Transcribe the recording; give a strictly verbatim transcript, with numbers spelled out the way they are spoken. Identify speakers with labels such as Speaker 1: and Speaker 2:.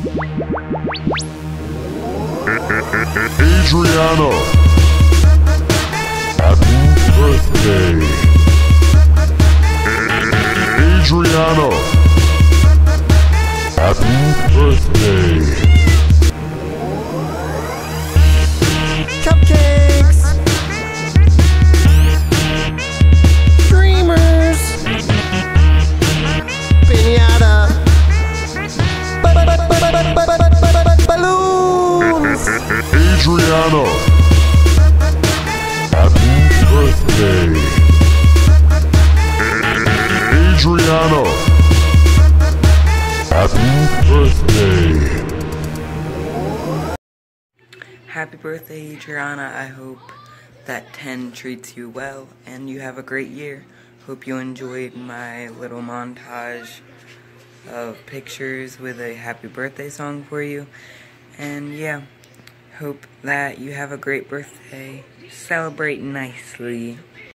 Speaker 1: Adriana, happy birthday. Adriana, happy birthday.
Speaker 2: Cupcakes, streamers, piñata, balloons.
Speaker 1: Adriana, happy birthday. Adriana, happy birthday.
Speaker 3: Happy birthday, Adriana. I hope that ten treats you well and you have a great year. Hope you enjoyed my little montage of pictures with a happy birthday song for you. And yeah, hope that you have a great birthday. Celebrate nicely.